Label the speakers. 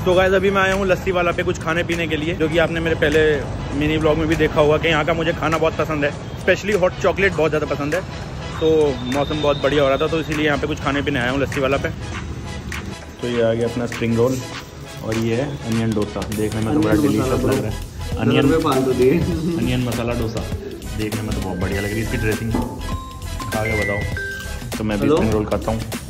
Speaker 1: तो गाइस अभी मैं आया हूँ लस्सी वाला पे कुछ खाने पीने के लिए, जो कि आपने मेरे पहले मिनी ब्लॉग में भी देखा होगा कि यहाँ का मुझे खाना बहुत पसंद है, स्पेशली हॉट चॉकलेट बहुत ज़्यादा पसंद है। तो मौसम बहुत बढ़िया हो रहा था तो इसीलिए यहाँ पे कुछ खाने पीने आया हूँ लस्सी वाला पे। तो ये आ गया अपना स्प्रिंग रोल और ये है अनियन डोसा, देखने में तो बड़ा डिलीशियस लग रहा है। अनियन मसाला डोसा देखने में तो बहुत बढ़िया लग रही है। इसकी ड्रेसिंग खा के बताओ। तो मैं भी स्प्रिंग रोल खाता हूँ।